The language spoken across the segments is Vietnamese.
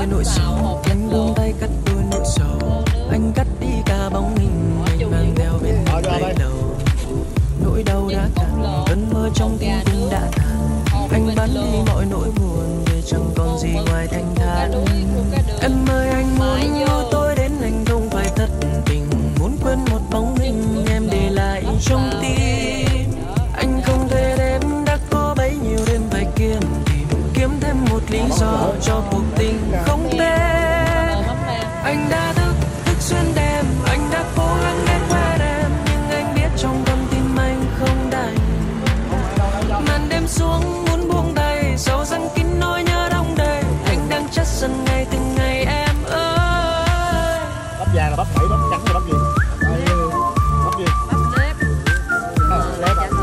tôi nỗi sầu, anh buông tay cắt tôi nỗi sầu, anh cắt đi cả bóng hình anh mang theo bên tay đầu. Nỗi đau đã cạn, cơn mơ trong tim cũng đã tàn, anh bán đi mọi nỗi buồn để chẳng còn gì ngoài thanh thản. Em ơi anh muốn yêu tôi đến anh không phải thất tình, muốn quên một bóng hình em để lại trong tim. Anh không thể đêm đã có bấy nhiêu đêm phải kiếm thêm một lý do cho cuộc tình không tên. Anh đã thức xuyên đêm, anh đã cố gắng để quên em, nhưng anh biết trong tâm tim anh không đành. Màn đêm xuống muốn buông tay, sầu răng kín nỗi nhớ đong đầy, anh đang chất dần ngày từng ngày em ơi. Bắp vàng là bắp bảy, bắp trắng là bắp gì? Bắp gì? Bắp nếp. Nếp à?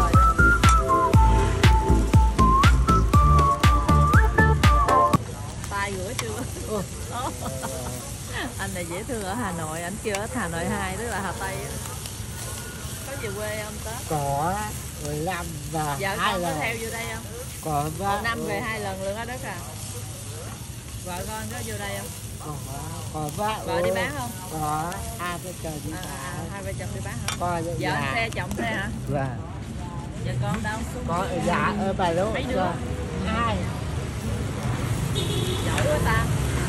Tay rửa chưa? Anh này dễ thương ở Hà Nội, anh kêu ở Hà Nội 2 tức là Hà Tây á. Có về quê không Tết? Có 15 và Vợ 2 con có lần. theo vô đây không? Có Một năm về 2 lần luôn á đất à. Vợ con có vô đây không? Có Vợ đi bán không? Có hai vợ chồng đi bán. Hai vợ chồng đi bán hả? Có Vợ anh xe chồng xe hả? Vâng. Vợ con đâu? Có dạ ở Bà Lô. Mấy đứa? 2. Giỏi quá ta.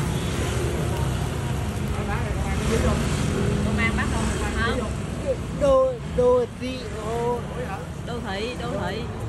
Công an bắt không? Hả? Đô thị. Đô thị.